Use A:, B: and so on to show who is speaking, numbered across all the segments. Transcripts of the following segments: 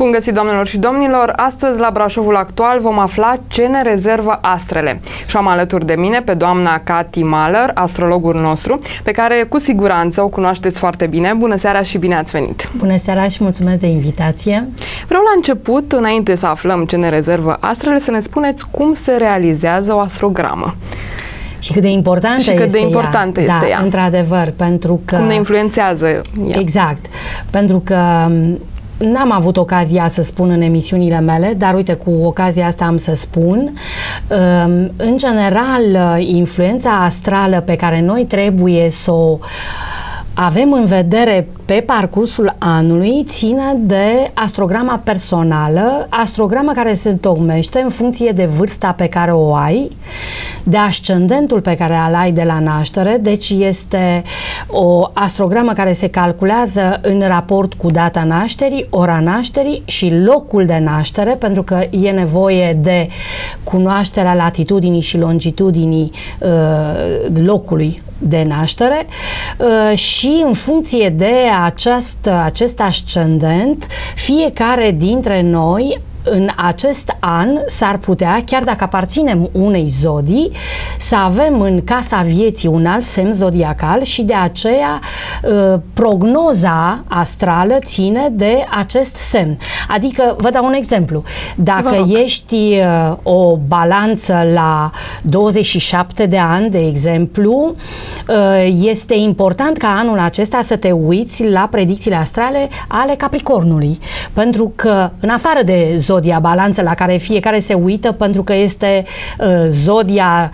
A: Bun găsit, doamnelor și domnilor! Astăzi, la Brașovul Actual, vom afla ce ne rezervă astrele. Și am alături de mine pe doamna Cati Mahler, astrologul nostru, pe care cu siguranță o cunoașteți foarte bine. Bună seara și bine ați venit!
B: Bună seara și mulțumesc de invitație!
A: Vreau la început, înainte să aflăm ce ne rezervă astrele, să ne spuneți cum se realizează o astrogramă.
B: Și cât de importantă este ea. Într-adevăr, pentru că...
A: Cum ne influențează ea.
B: Exact. Pentru că n-am avut ocazia să spun în emisiunile mele, dar uite, cu ocazia asta am să spun. În general, influența astrală pe care noi trebuie să o avem în vedere pe parcursul anului ține de astrograma personală, astrograma care se întocmește în funcție de vârsta pe care o ai, de ascendentul pe care îl ai de la naștere, deci este o astrogramă care se calculează în raport cu data nașterii, ora nașterii și locul de naștere, pentru că e nevoie de cunoașterea latitudinii și longitudinii locului de naștere și în funcție de acest ascendent, fiecare dintre noi în acest an s-ar putea, chiar dacă aparținem unei zodii, să avem în casa vieții un alt semn zodiacal și de aceea prognoza astrală ține de acest semn. Adică, vă dau un exemplu. Dacă ești o balanță la 27 de ani, de exemplu, este important ca anul acesta să te uiți la predicțiile astrale ale Capricornului. Pentru că, în afară de zodia balanță la care fiecare se uită pentru că este zodia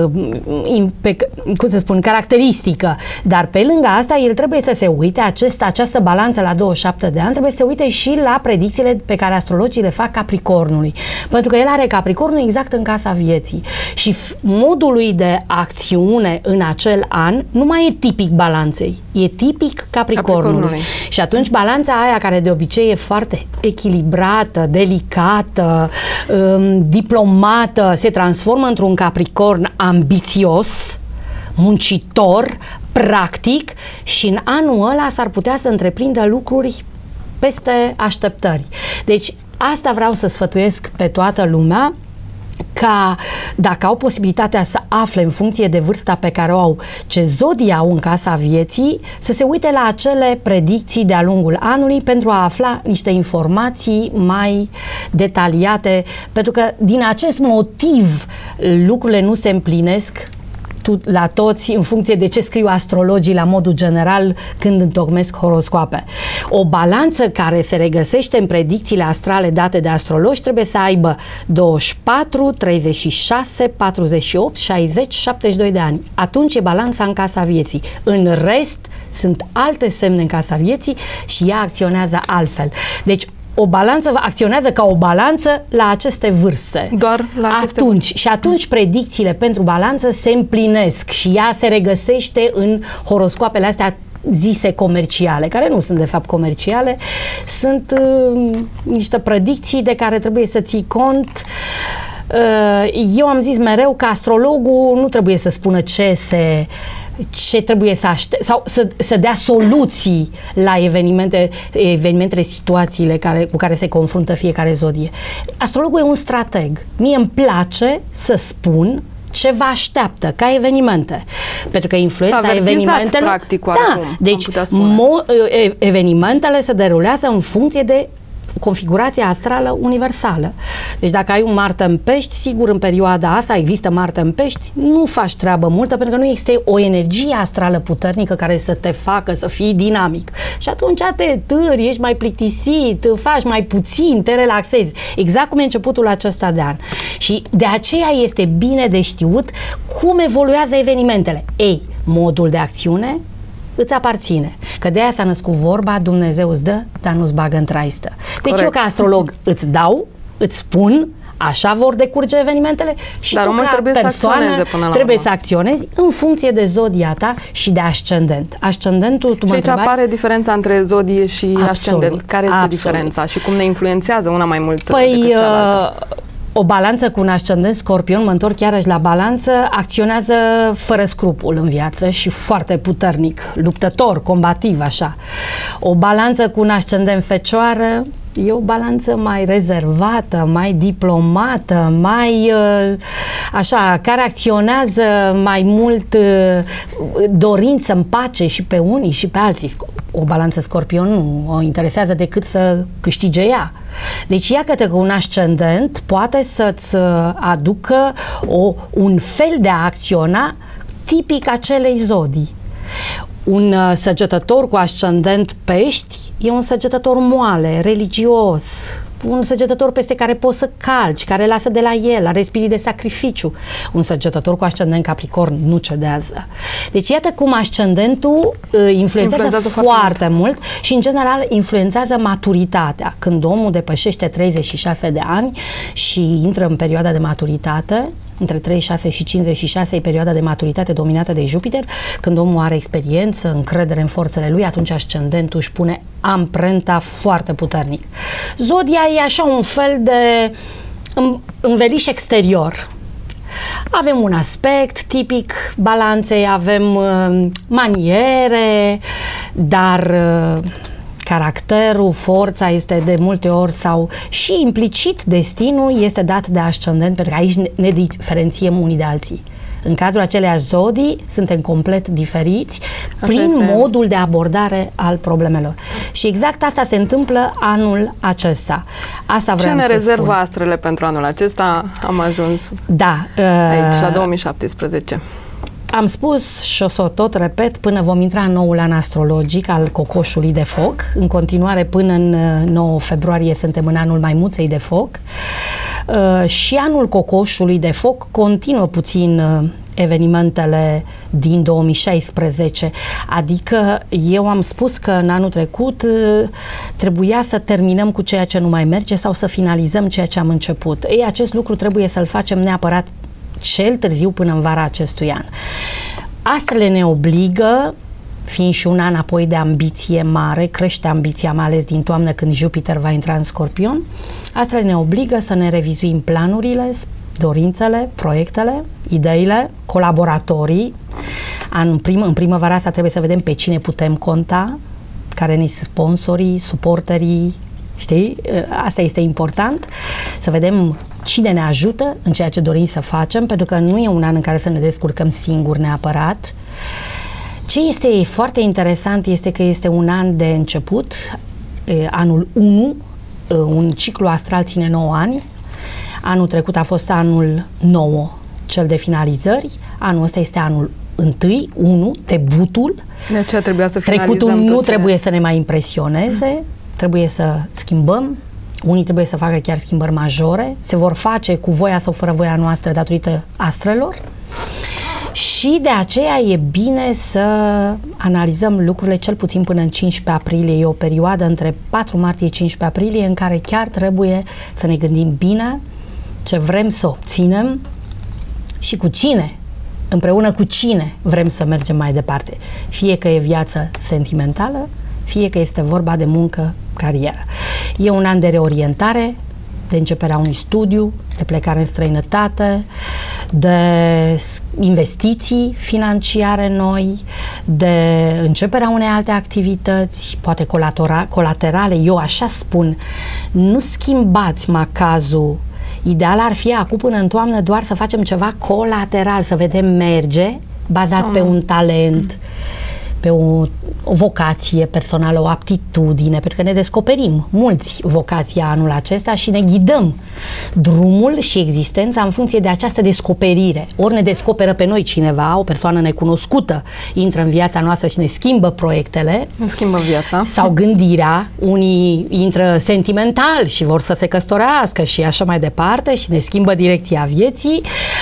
B: cum să spun, caracteristică, dar pe lângă asta el trebuie să se uite, această balanță la 27 de ani trebuie să se uite și la predicțiile pe care astrologii le fac Capricornului, pentru că el are Capricornul exact în casa vieții și modul lui de acțiune în acel an nu mai e tipic balanței, e tipic Capricornului. Și atunci balanța aia care de obicei e foarte echilibrată, delicată, diplomată, se transformă într-un Capricorn ambițios, muncitor, practic și în anul ăla s-ar putea să întreprindă lucruri peste așteptări. Deci asta vreau să sfătuiesc pe toată lumea, ca dacă au posibilitatea să afle în funcție de vârsta pe care o au ce zodii au în casa vieții, să se uite la acele predicții de-a lungul anului pentru a afla niște informații mai detaliate, pentru că din acest motiv lucrurile nu se împlinesc la toți în funcție de ce scriu astrologii la modul general când întocmesc horoscoape. O balanță care se regăsește în predicțiile astrale date de astrologi trebuie să aibă 24, 36, 48, 60, 72 de ani. Atunci e balanța în casa vieții. În rest sunt alte semne în casa vieții și ea acționează altfel. Deci o balanță acționează ca o balanță la aceste vârste.
A: Doar la aceste vârste.
B: Și atunci predicțiile pentru balanță se împlinesc și ea se regăsește în horoscoapele astea zise comerciale, care nu sunt de fapt comerciale, sunt niște predicții de care trebuie să ții cont. Eu am zis mereu că astrologul nu trebuie să spună ce trebuie să aștepte sau să dea soluții la evenimentele, situațiile cu care se confruntă fiecare zodie. Astrologul e un strateg. Mie îmi place să spun ce vă așteaptă ca evenimente. Pentru că influența evenimentelor...
A: practic,
B: deci evenimentele se derulează în funcție de configurația astrală universală. Deci dacă ai un Marte în Pești, sigur în perioada asta există Marte în Pești, nu faci treabă multă pentru că nu există o energie astrală puternică care să te facă să fii dinamic. Și atunci te târi, ești mai plictisit, faci mai puțin, te relaxezi. Exact cum e începutul acesta de an. Și de aceea este bine de știut cum evoluează evenimentele. Ei, modul de acțiune îți aparține. Că de aia s-a născut vorba, Dumnezeu îți dă, dar nu-ți bagă în traistă. Deci eu ca astrolog îți dau, îți spun, așa vor decurge evenimentele și
A: dar
B: tu ca persoană trebuie să acționezi în funcție de zodia ta și de ascendent. Ascendentul, tu mă întrebai?
A: Și aici apare diferența între zodie și ascendent. Care este diferența și cum ne influențează una mai mult decât cealaltă?
B: O balanță cu un ascendent Scorpion, mă întorc iarăși la balanță, acționează fără scrupul în viață și foarte puternic, luptător, combativ, așa. O balanță cu un ascendent Fecioară E o balanță mai rezervată, mai diplomată, mai așa, care acționează mai mult dorind să împace și pe unii și pe alții. O balanță Scorpion nu o interesează decât să câștige ea. Deci iată că un ascendent poate să-ți aducă un fel de a acționa tipic acelei zodii. Un săgetător cu ascendent Pești e un săgetător moale, religios, un săgetător peste care poți să calci, care lasă de la el, are spirit de sacrificiu. Un săgetător cu ascendent Capricorn nu cedează. Deci iată cum ascendentul influențează foarte mult și în general influențează maturitatea. Când omul depășește 36 de ani și intră în perioada de maturitate, între 36 și 56 e perioada de maturitate dominată de Jupiter. Când omul are experiență, încredere în forțele lui, atunci ascendentul își pune amprenta foarte puternic. Zodia e așa un fel de înveliș exterior. Avem un aspect tipic balanței, avem maniere, dar caracterul, forța este de multe ori sau și implicit destinul este dat de ascendent, pentru că aici ne diferențiem unii de alții. În cadrul aceleiași zodii suntem complet diferiți prin modul de abordare al problemelor. Și exact asta se întâmplă anul acesta. Asta vreau să spun.
A: Ce ne rezervă astrele pentru anul acesta? Am ajuns aici, la 2017.
B: Am spus și o să o tot repet până vom intra în noul an astrologic al cocoșului de foc. În continuare până în 9 februarie suntem în anul maimuței de foc. Și anul cocoșului de foc continuă puțin evenimentele din 2016. Adică eu am spus că în anul trecut trebuia să terminăm cu ceea ce nu mai merge sau să finalizăm ceea ce am început. Ei, acest lucru trebuie să-l facem neapărat cel târziu până în vara acestui an. Astrele ne obligă, fiind și un an apoi de ambiție mare, crește ambiția mai ales din toamnă când Jupiter va intra în Scorpion, astrele ne obligă să ne revizuim planurile, dorințele, proiectele, ideile, colaboratorii. În primăvara asta trebuie să vedem pe cine putem conta, care ne sunt sponsorii, suporterii, știi? Asta este important, să vedem cine ne ajută în ceea ce dorim să facem, pentru că nu e un an în care să ne descurcăm singuri neapărat. Ce este foarte interesant este că este un an de început, anul 1, un ciclu astral ține 9 ani, anul trecut a fost anul 9, cel de finalizări, anul ăsta este anul 1, debutul.
A: De aceea trebuia să finalizăm.
B: Trecutul nu trebuie să ne mai impresioneze, trebuie să schimbăm. Unii trebuie să facă chiar schimbări majore, se vor face cu voia sau fără voia noastră datorită astrelor și de aceea e bine să analizăm lucrurile cel puțin până în 15 aprilie. E o perioadă între 4 martie 15 aprilie în care chiar trebuie să ne gândim bine ce vrem să obținem și cu cine, împreună cu cine vrem să mergem mai departe. Fie că e viață sentimentală, fie că este vorba de muncă, carieră. E un an de reorientare, de începerea unui studiu, de plecare în străinătate, de investiții financiare noi, de începerea unei alte activități, poate colaterale. Eu așa spun, nu schimbați macazul. Ideal ar fi acum până în toamnă doar să facem ceva colateral, să vedem merge, bazat pe un talent, pe o vocație personală, o aptitudine, pentru că ne descoperim mulți vocația anul acesta și ne ghidăm drumul și existența în funcție de această descoperire. Ori ne descoperă pe noi cineva, o persoană necunoscută, intră în viața noastră și ne schimbă proiectele.
A: Ne schimbă viața.
B: Sau gândirea. Unii intră sentimental și vor să se căsătorească și așa mai departe și ne schimbă direcția vieții.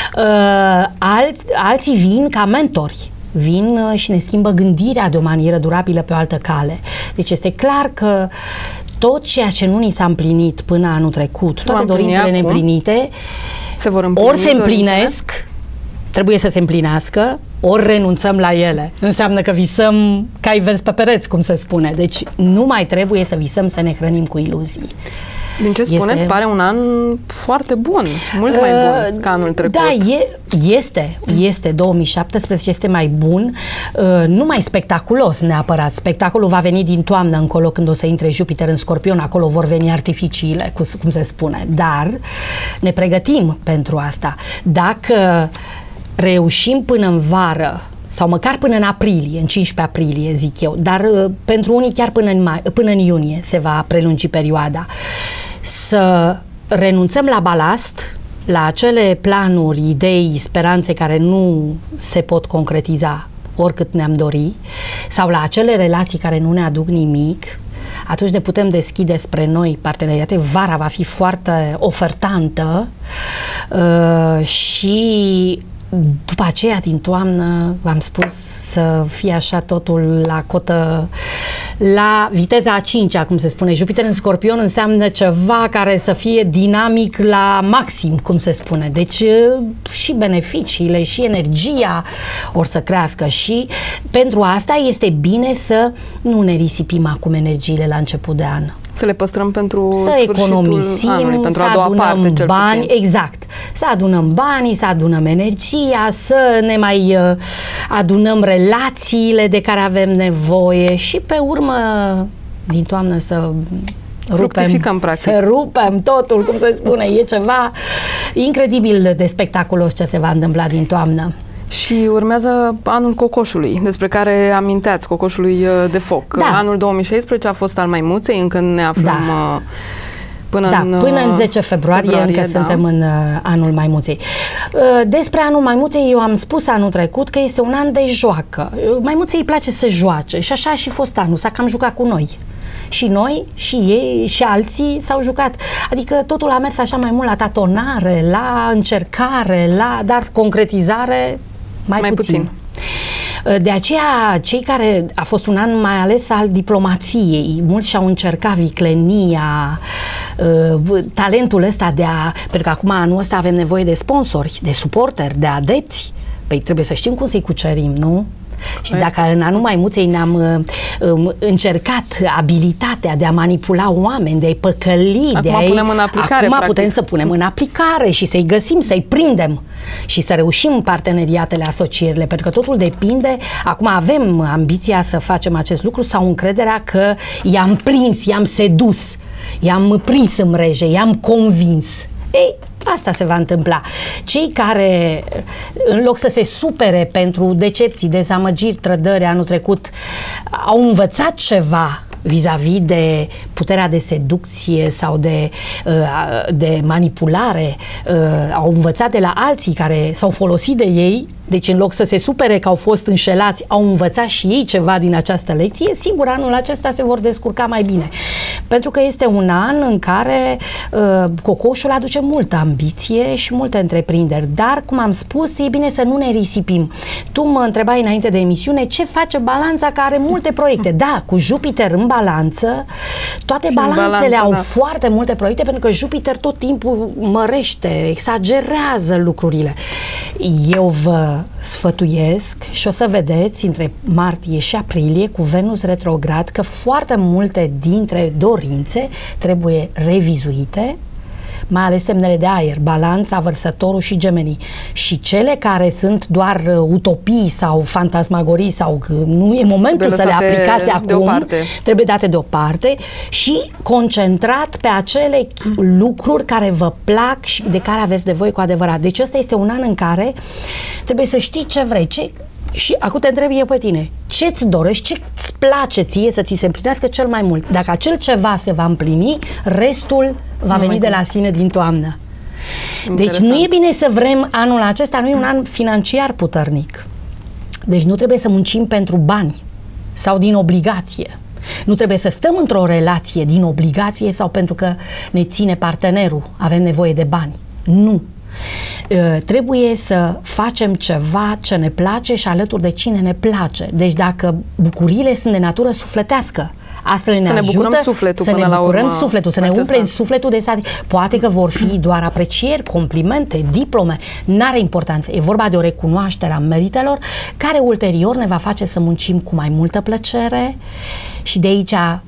B: Alții vin ca mentori. Vin și ne schimbă gândirea de o manieră durabilă pe o altă cale. Deci este clar că tot ceea ce nu ni s-a împlinit până anul trecut, toate dorințele neîmplinite, ori se împlinesc, trebuie să se împlinească, ori renunțăm la ele. Înseamnă că visăm cai verzi pe pereți, cum se spune. Deci nu mai trebuie să visăm să ne hrănim cu iluzii.
A: Din ce spuneți, pare un an foarte bun, mult mai bun ca anul trecut.
B: Da, este. 2017 este mai bun, nu mai spectaculos neapărat. Spectacolul va veni din toamnă încolo, când o să intre Jupiter în Scorpion, acolo vor veni artificiile, cum se spune. Dar ne pregătim pentru asta. Dacă reușim până în vară, sau măcar până în aprilie, în 15 aprilie, zic eu, dar pentru unii chiar până în iunie se va prelungi perioada, să renunțăm la balast, la acele planuri, idei, speranțe care nu se pot concretiza oricât ne-am dori, sau la acele relații care nu ne aduc nimic, atunci ne putem deschide spre noi parteneriate. Vara va fi foarte ofertantă și după aceea, din toamnă, v-am spus, să fie așa totul la cotă, la viteza a 5-a, cum se spune. Jupiter în Scorpion înseamnă ceva care să fie dinamic la maxim, cum se spune. Deci și beneficiile și energia or să crească și pentru asta este bine să nu ne risipim acum energiile la început de an.
A: Să le păstrăm pentru
B: să economisim,
A: anului, pentru
B: să
A: a doua
B: adunăm
A: parte,
B: bani, exact. Să adunăm banii, să adunăm energia, să ne mai adunăm relațiile de care avem nevoie și pe urmă din toamnă să rupem totul, cum se spune. E ceva incredibil de spectaculos ce se va întâmpla din toamnă.
A: Și urmează anul cocoșului, despre care aminteați, cocoșului de foc.
B: Da.
A: Anul 2016 a fost al maimuței, încă ne aflăm până
B: în 10 februarie încă suntem în anul maimuței. Despre anul maimuței eu am spus anul trecut că este un an de joacă. Maimuței îi place să joace și așa a și fost anul, s-a cam jucat cu noi. Și noi, și ei, și alții s-au jucat. Adică totul a mers așa mai mult la tatonare, la încercare, dar concretizare mai puțin. De aceea, cei care a fost un an mai ales al diplomației, mulți și-au încercat viclenia, talentul ăsta pentru că acum anul ăsta avem nevoie de sponsori, de suporteri, de adepți. Păi trebuie să știm cum să-i cucerim, nu? Și dacă în anul maimuței ne-am încercat abilitatea de a manipula oameni, de a-i păcăli, acum putem să punem în aplicare și să-i găsim, să-i prindem și să reușim parteneriatele, asocierile, pentru că totul depinde. Acum avem ambiția să facem acest lucru sau încrederea că i-am prins, i-am sedus, i-am prins în mreje, i-am convins. Ei, asta se va întâmpla. Cei care, în loc să se supere pentru decepții, dezamăgiri, trădări anul trecut, au învățat ceva vis-a-vis de puterea de seducție sau de manipulare, au învățat de la alții care s-au folosit de ei, deci în loc să se supere că au fost înșelați, au învățat și ei ceva din această lecție, sigur anul acesta se vor descurca mai bine. Pentru că este un an în care cocoșul aduce multă ambiție și multe întreprinderi, dar, cum am spus, e bine să nu ne risipim. Tu mă întrebai înainte de emisiune ce face balanța, care are multe proiecte. Da, cu Jupiter în balanță, toate balanțele au foarte multe proiecte, pentru că Jupiter tot timpul mărește, exagerează lucrurile. Eu vă sfătuiesc și o să vedeți între martie și aprilie cu Venus retrograd că foarte multe dintre dorințe trebuie revizuite, mai ales semnele de aer, Balanța, Vărsătorul și Gemenii. Și cele care sunt doar utopii sau fantasmagorii sau nu e momentul să le aplicați acum, trebuie date deoparte și concentrat pe acele lucruri care vă plac și de care aveți nevoie cu adevărat. Deci ăsta este un an în care trebuie să știi ce vrei, și acum te întreb eu pe tine, ce-ți dorești, ce-ți place ție să ți se împlinească cel mai mult? Dacă acel ceva se va împlini, restul va veni de la sine din toamnă. Deci nu e bine să vrem anul acesta, nu e un an financiar puternic. Deci nu trebuie să muncim pentru bani sau din obligație. Nu trebuie să stăm într-o relație din obligație sau pentru că ne ține partenerul, avem nevoie de bani. Nu. Trebuie să facem ceva ce ne place și alături de cine ne place. Deci dacă bucuriile sunt de natură sufletească, astfel ne ajută să ne bucurăm sufletul, să ne umplem sufletul de satisfacție. Poate că vor fi doar aprecieri, complimente, diplome, n-are importanță. E vorba de o recunoaștere a meritelor care ulterior ne va face să muncim cu mai multă plăcere și de aici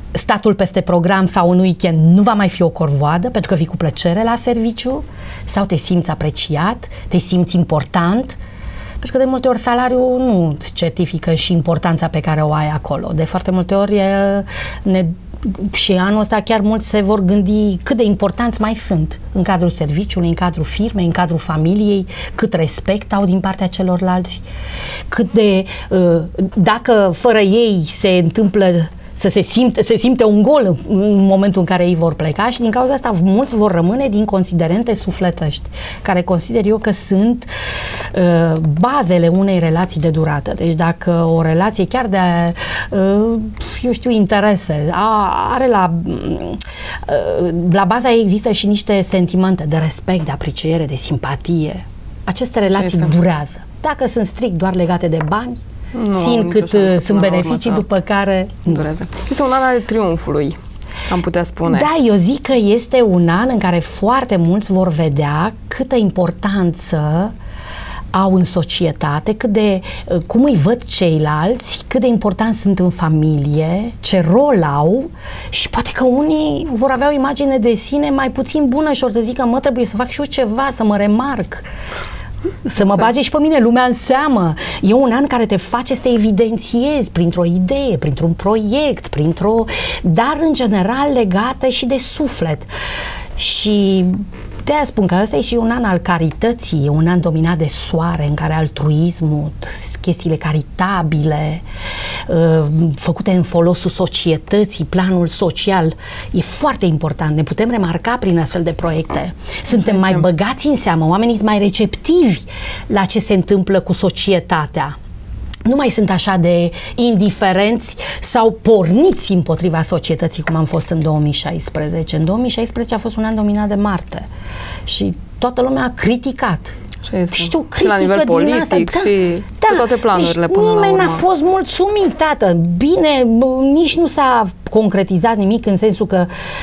B: statul peste program sau un weekend nu va mai fi o corvoadă pentru că vii cu plăcere la serviciu sau te simți apreciat, te simți important, pentru că de multe ori salariul nu îți certifică și importanța pe care o ai acolo. De foarte multe ori și anul ăsta chiar mulți se vor gândi cât de importanți mai sunt în cadrul serviciului, în cadrul firmei, în cadrul familiei, cât respect au din partea celorlalți, cât de, dacă fără ei se întâmplă se simte un gol în momentul în care ei vor pleca și din cauza asta mulți vor rămâne din considerente sufletești, care consider eu că sunt bazele unei relații de durată. Deci dacă o relație chiar de, eu știu, interese, are la baza ei există și niște sentimente de respect, de apreciere, de simpatie. Aceste relații durează. Dacă sunt strict doar legate de bani, țin cât sunt beneficii, după care
A: durează. Este un an al triumfului, am putea spune.
B: Da, eu zic că este un an în care foarte mulți vor vedea câtă importanță au în societate, cum îi văd ceilalți, cât de importanți sunt în familie, ce rol au și poate că unii vor avea o imagine de sine mai puțin bună și or să zică, mă, trebuie să fac și eu ceva, să mă remarc. Să mă bage și pe mine lumea în seamă. E un an care te face să te evidențiezi printr-o idee, printr-un proiect, dar în general legată și de suflet. Și de-aia spun că ăsta e și un an al carității, e un an dominat de soare, în care altruismul, chestiile caritabile, făcute în folosul societății, planul social, e foarte important. Ne putem remarca prin astfel de proiecte. Suntem mai băgați în seamă, oamenii sunt mai receptivi la ce se întâmplă cu societatea. Nu mai sunt așa de indiferenți sau porniți împotriva societății cum am fost în 2016. În 2016 a fost un an dominat de Marte și toată lumea a criticat. Știu, critică
A: la nivel politic
B: din asta,
A: și pe toate planurile.
B: Deci nimeni n-a fost mulțumit, tată. Bine, nici nu s-a concretizat nimic în sensul că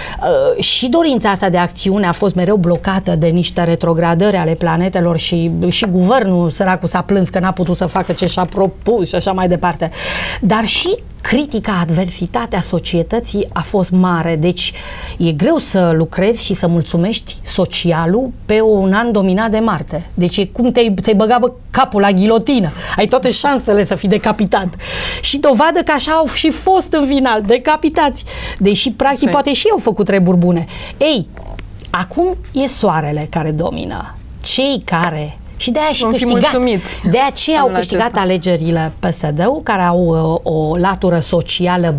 B: și dorința asta de acțiune a fost mereu blocată de niște retrogradări ale planetelor și guvernul săracul s-a plâns că n-a putut să facă ce și-a propus și așa mai departe. Dar și critica, adversitatea societății a fost mare, deci e greu să lucrezi și să mulțumești socialul pe un an dominat de Marte. Deci e cum ți-ai băgat capul la ghilotină, ai toate șansele să fii decapitat. Și dovadă că așa au și fost în final, decapitați. Deși practic poate și au făcut treburi bune. Ei, acum e soarele care domină. Cei care... Și de-aia și câștigat. De aceea au câștigat alegerile PSD-ul, care au o latură socială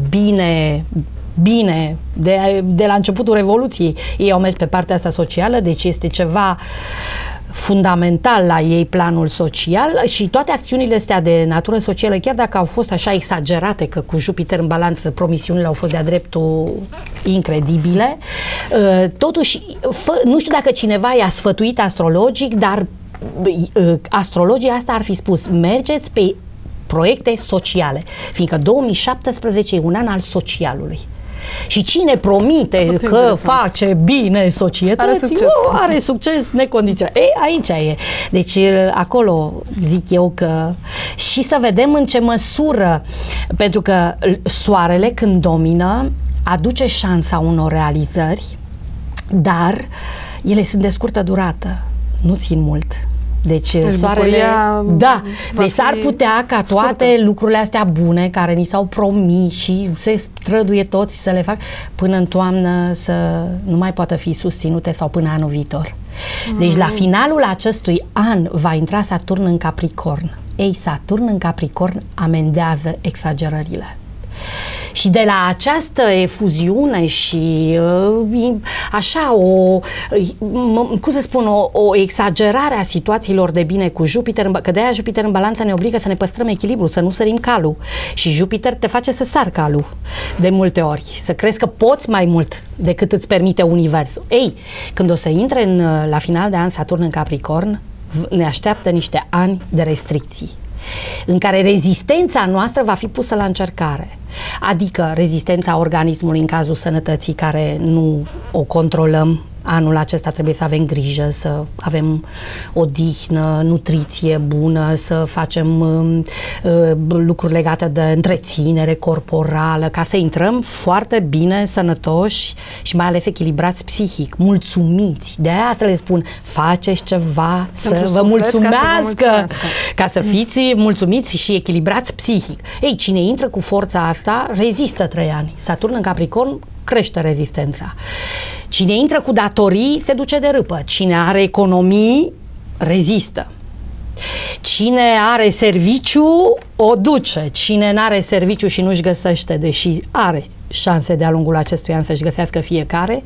B: bine, de la începutul Revoluției. Ei au mers pe partea asta socială, deci este ceva fundamental la ei, planul social, și toate acțiunile astea de natură socială, chiar dacă au fost așa exagerate, că cu Jupiter în balanță promisiunile au fost de-a dreptul incredibile, totuși, nu știu dacă cineva i-a sfătuit astrologic, dar astrologia asta ar fi spus, mergeți pe proiecte sociale, fiindcă 2017 e un an al socialului. Și cine promite că face bine societății, are succes necondiționat. Ei, aici e. Deci acolo zic eu că și să vedem în ce măsură, pentru că soarele când domină aduce șansa unor realizări, dar ele sunt de scurtă durată, nu țin mult. Deci soarele, da, deci s-ar putea ca toate lucrurile astea bune care ni s-au promis și se străduie toți să le fac până în toamnă să nu mai poată fi susținute sau până anul viitor. Deci la finalul acestui an va intra Saturn în Capricorn. Ei, Saturn în Capricorn amendează exagerările. Și de la această efuziune și așa cum să spun, o exagerare a situațiilor de bine cu Jupiter, că de-aia Jupiter în balanță ne obligă să ne păstrăm echilibru, să nu sărim calul. Și Jupiter te face să sar calul de multe ori, să crezi că poți mai mult decât îți permite universul. Ei, când o să intre la final de an Saturn în Capricorn, ne așteaptă niște ani de restricții, în care rezistența noastră va fi pusă la încercare. Adică rezistența organismului în cazul sănătății, care nu o controlăm Anul acesta trebuie să avem grijă, să avem odihnă, nutriție bună, să facem lucruri legate de întreținere corporală, ca să intrăm foarte bine, sănătoși și mai ales echilibrați psihic, mulțumiți. De aia să le spun, faceți ceva să vă mulțumească, ca să fiți mulțumiți și echilibrați psihic. Ei, cine intră cu forța asta, rezistă 3 ani. Saturn în Capricorn crește rezistența. Cine intră cu datorii se duce de râpă. Cine are economii rezistă. Cine are serviciu o duce. Cine nu are serviciu și nu-și găsește, deși are șanse de-a lungul acestui an să-și găsească fiecare,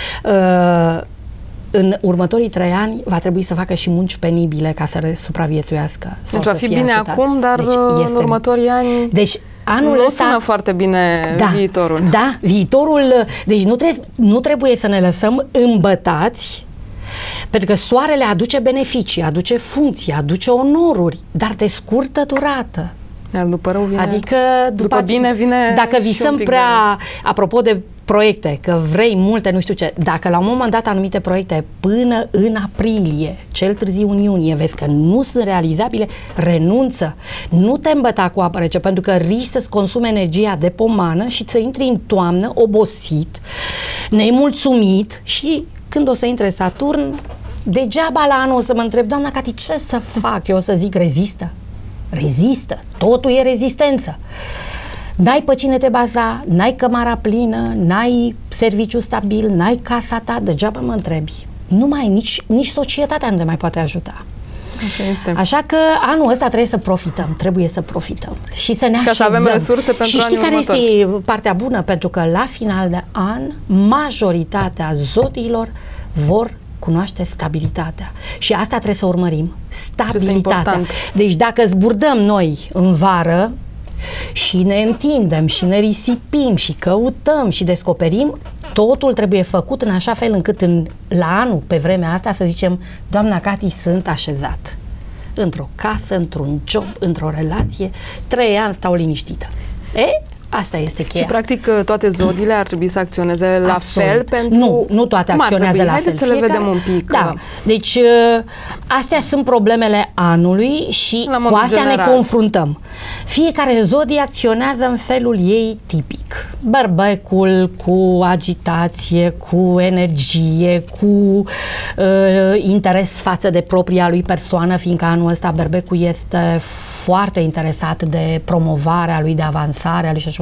B: în următorii 3 ani va trebui să facă și munci penibile ca să supraviețuiască.
A: Deci va fi bine ajutat. Acum, dar în următorii ani...
B: Deci, anul
A: nu
B: ăsta
A: sună foarte bine viitorul.
B: Da, viitorul... Deci nu trebuie să ne lăsăm îmbătați, pentru că soarele aduce beneficii, aduce funcții, aduce onoruri, dar de scurtă durată.
A: Iar după rău vine...
B: Adică
A: după bine vine...
B: Dacă visăm prea... Apropo de proiecte, că vrei multe, nu știu ce, dacă la un moment dat anumite proiecte până în aprilie, cel târziu în iunie, vezi că nu sunt realizabile, renunță. Nu te îmbăta cu apă rece, pentru că riști să-ți consume energia de pomană și să intri în toamnă obosit, nemulțumit și când o să intre Saturn, degeaba la anul o să mă întreb, doamna Cati, ce să fac? Eu o să zic, rezistă. Rezistă. Totul e rezistență. N-ai pe cine te baza, n-ai cămara plină, n-ai serviciu stabil, n-ai casa ta, degeaba mă întrebi. Nu mai, nici societatea nu te mai poate ajuta. Așa că anul ăsta trebuie să profităm și să ne așezăm.
A: Ca să avem resurse pentru
B: și știi care este partea bună? Pentru că la final de an, majoritatea zodiilor vor cunoaște stabilitatea. Și asta trebuie să urmărim. Stabilitatea. Deci dacă zburdăm noi în vară și ne întindem și ne risipim și căutăm și descoperim, totul trebuie făcut în așa fel încât la anul, pe vremea asta, să zicem, doamna Cati, sunt așezat într-o casă, într-un job, într-o relație, 3 ani stau liniștită. Asta este cheia.
A: Și practic toate zodiile ar trebui să acționeze la fel pentru...
B: Nu toate acționează la fel.
A: Haideți să le vedem un pic.
B: Da. Deci astea sunt problemele anului și cu astea ne confruntăm. Fiecare zodie acționează în felul ei tipic. Bărbecul cu agitație, cu energie, cu interes față de propria lui persoană, fiindcă anul ăsta Berbecul este foarte interesat de promovarea lui, de avansarea lui și așa.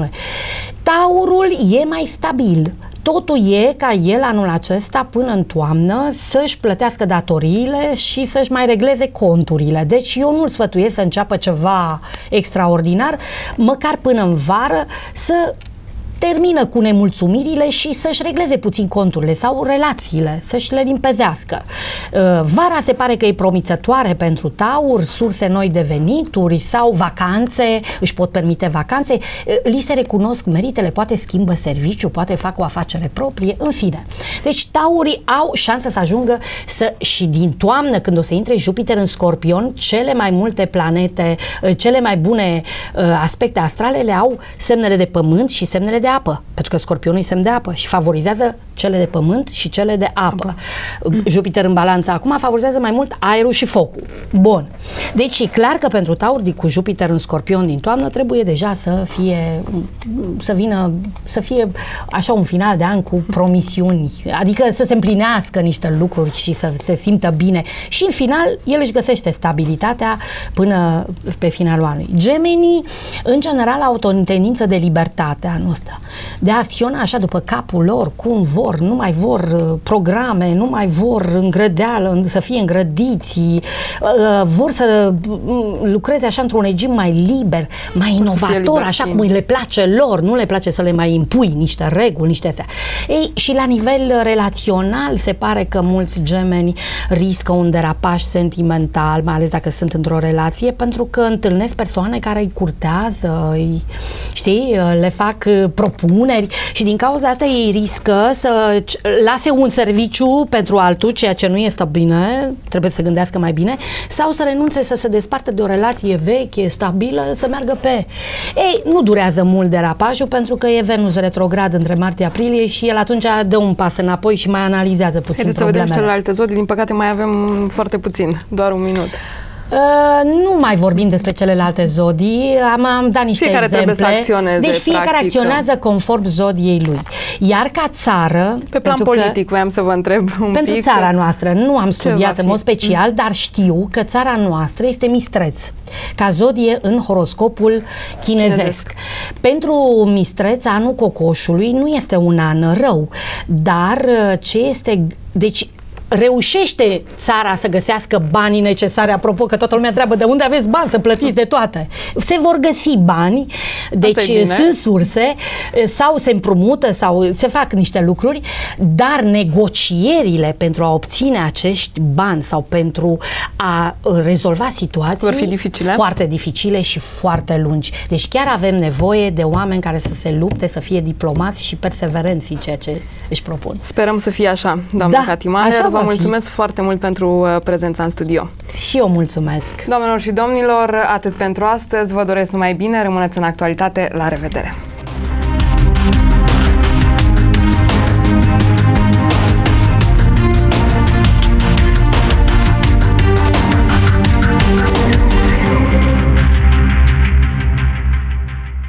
B: Taurul e mai stabil. Totul e ca el anul acesta până în toamnă să-și plătească datoriile și să-și mai regleze conturile. Deci eu nu-l sfătuiesc să înceapă ceva extraordinar, măcar până în vară să termină cu nemulțumirile și să-și regleze puțin conturile sau relațiile, să-și le limpezească. Vara se pare că e promițătoare pentru Taur, surse noi de venituri sau vacanțe, își pot permite vacanțe, li se recunosc meritele, poate schimbă serviciu, poate fac o afacere proprie, în fine. Deci Taurii au șansa să ajungă și din toamnă, când o să intre Jupiter în Scorpion, cele mai multe planete, cele mai bune aspecte astrale le au semnele de pământ și semnele de apă, pentru că Scorpionul e semn de apă și favorizează cele de pământ și cele de apă. Jupiter în Balanță acum favorizează mai mult aerul și focul. Bun. Deci e clar că pentru Taur, cu Jupiter în Scorpion din toamnă, trebuie deja să fie așa un final de an cu promisiuni, adică să se împlinească niște lucruri și să se simtă bine și în final el își găsește stabilitatea până pe finalul anului. Gemenii în general au o tendință de libertate anul ăsta, de a acționa așa după capul lor, cum vor, nu mai vor programe, nu mai vor îngrădeală, să fie îngrădiți, vor să lucreze așa într-un regim mai liber, mai inovator, așa cum le place lor, nu le place să le mai impui niște reguli, niște astea. Ei, și la nivel relațional se pare că mulți gemeni riscă un derapaj sentimental, mai ales dacă sunt într-o relație, pentru că întâlnesc persoane care îi curtează, le fac propuneri și din cauza asta ei riscă să lase un serviciu pentru altul, ceea ce nu este bine, trebuie să gândească mai bine, sau să renunțe să se desparte de o relație veche, stabilă, să meargă pe... Ei, nu durează mult derapajul, pentru că e Venus retrograd între martie-aprilie și el atunci dă un pas înapoi și mai analizează puțin problemele.
A: Haideți să vedem celelalte zodii, din păcate mai avem foarte puțin, doar un minut.
B: Nu mai vorbim despre celelalte zodii, am dat niște
A: fiecare
B: exemple.
A: Trebuie să acționeze,
B: deci fiecare
A: practic,
B: acționează conform zodiei lui. Iar ca țară...
A: Pe plan politic, voiam să vă întreb un
B: pentru
A: pic.
B: țara noastră, nu am studiat în mod special, dar știu că țara noastră este Mistreț, ca zodie în horoscopul chinezesc. Pentru Mistreț, anul cocoșului nu este un an rău, dar ce este... Deci, reușește țara să găsească banii necesari, apropo că toată lumea întreabă de unde aveți bani să plătiți de toate. Se vor găsi bani, deci sunt surse, sau se împrumută, sau se fac niște lucruri, dar negocierile pentru a obține acești bani sau pentru a rezolva situații
A: vor fi dificile.
B: Foarte dificile și foarte lungi. Deci chiar avem nevoie de oameni care să se lupte, să fie diplomați și perseverenți în ceea ce își propun.
A: Sperăm să fie așa, doamna Kati Mahler. Vă mulțumesc foarte mult pentru prezența în studio.
B: Și eu mulțumesc.
A: Doamnelor și domnilor, atât pentru astăzi. Vă doresc numai bine, rămâneți în actualitate. La revedere!